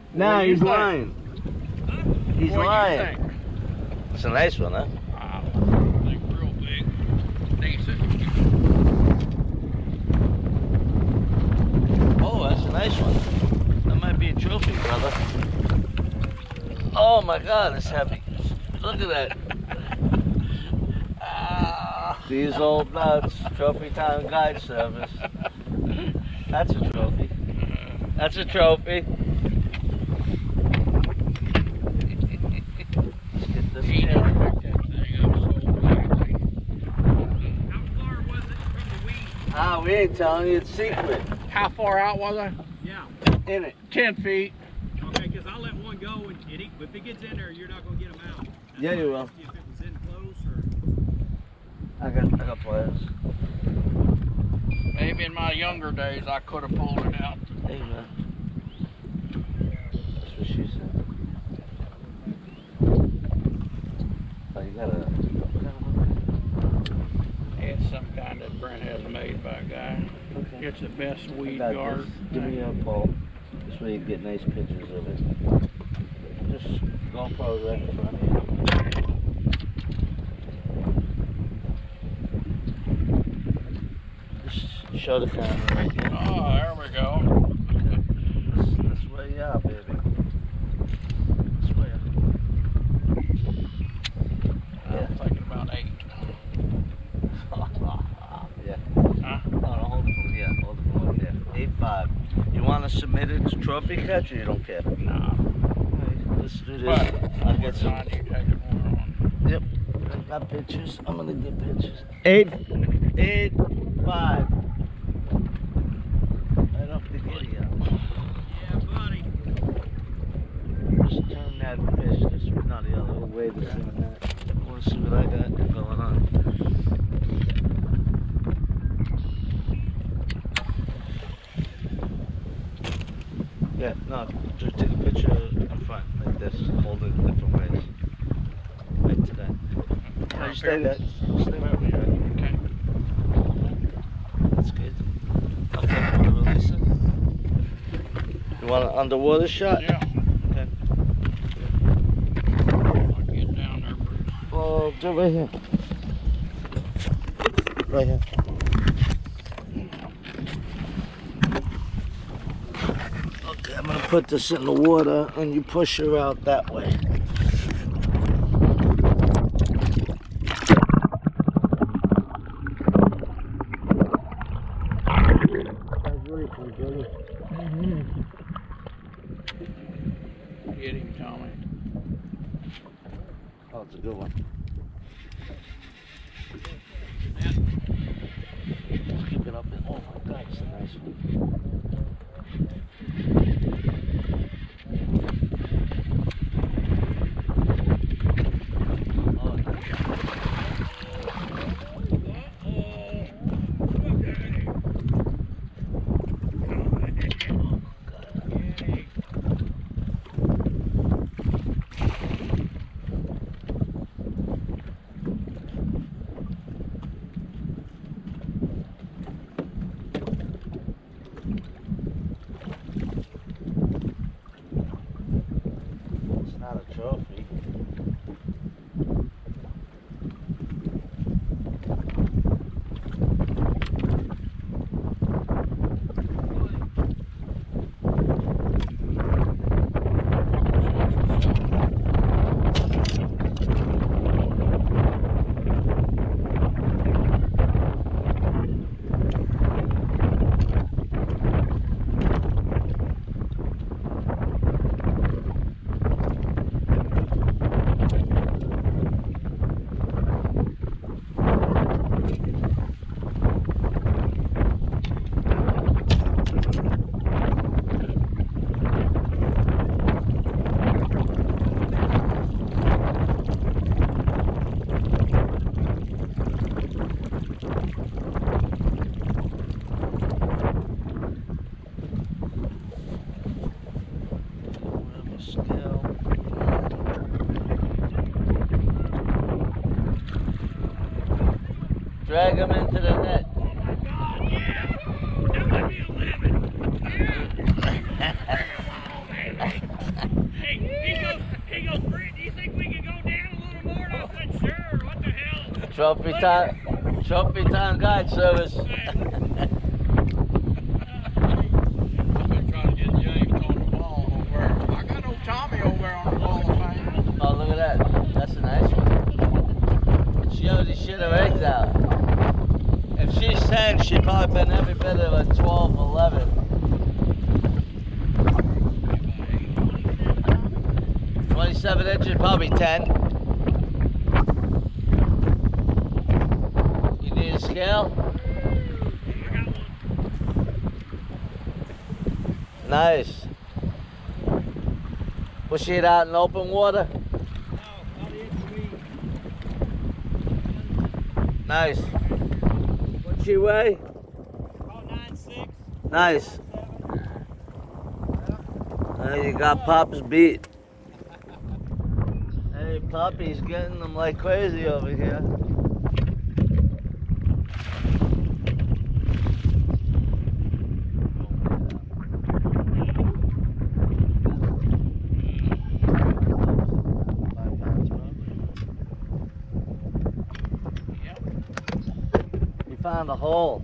No, he's lying. He's What lying. do you think? It's a nice one, huh? Wow, like real big, decent. Oh, that's a nice one. That might be a trophy, brother. Oh my God, it's heavy. Look at that. These old nuts, Trophy Time Guide Service. That's a trophy. That's a trophy. Let's get this He in. never picked that thing up so quickly. How far was it from the weed? Ah, we ain't telling you, it's secret. How far out was I? Yeah. In it. 10 feet. Okay, because I'll let one go, and if it gets in there, you're not going to get them out. Yeah, you will. If it was in close or... I got plans. Maybe in my younger days I could have pulled it out. Hey, man. That's what she said. Oh, you got a... It's some kind that Brent has made by a guy. Okay. It's the best I weed got guard. this. Give me a pole. This way you get nice pictures of it. Just GoPro right in front of you. Just show the camera right here. Oh, there we go. This way, yeah, baby. This way. I'm thinking about 8. Yeah. Huh? Oh, no, hold the phone. Yeah, hold the phone. Yeah. 8.5. You want to submit it to Trophy Catch or you don't care? Nah. Let's do this. But I'll what get some. time do you take it more on? Yep. I got pictures. I'm gonna get pictures. 8.5. Right off the giddy up. Yeah, buddy. Just turn that fish this way, not the other way. To see that. I want to see what I got going on. Yeah, no, just take a picture in front, like this, hold it different ways. Like today. No, you stay there. Stay right where you're at. Okay. That's good. Okay, you want to release it? You want an underwater shot? Yeah. Okay. I'll get down there, Bruce. Oh, do it right here. Right here. Okay, I'm gonna put this in the water and you push her out that way. Get him, Tommy. Oh, it's a good one. Keep it up in. Oh my God, it's a nice one. Oh, it's not a trophy. Drag him into the net. He goes, Brent, do you think we can go down a little more? And I said, sure, what the hell? Trophy time guide service. I've been trying to get James on the ball over. I got old Tommy over there on the ball of fame. Oh, look at that. That's a nice one. She already shit her eggs out. If she's 10, she'd probably been every bit of a 12, 11. 27 inches, probably 10. You need a scale? Nice. Was she out in open water? Nice. What'd she weigh? About 9.6. Nice. You got Pop's beat. Hey, Poppy's getting them like crazy over here. You found a hole.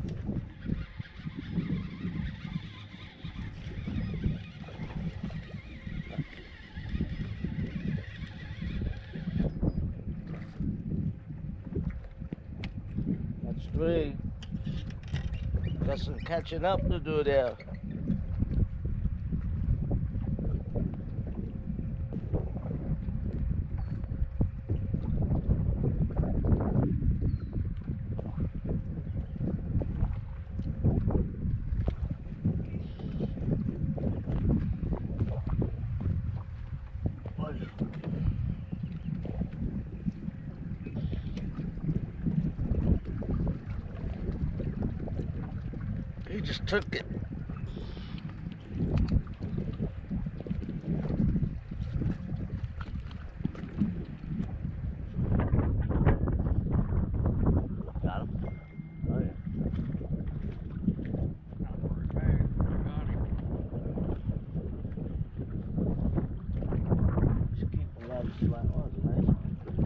That's 3. Got some catching up to do there. He just took it. Got him? Oh yeah. Just keep the legs flat. Oh, that's a nice one.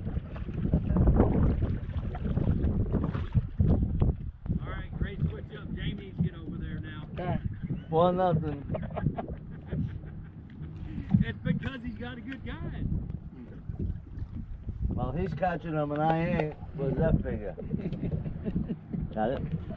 All right, great switch up. Jamie's get over there now. 4-0. It's because he's got a good guide. Well, he's catching them and I ain't. What does that figure? Got it?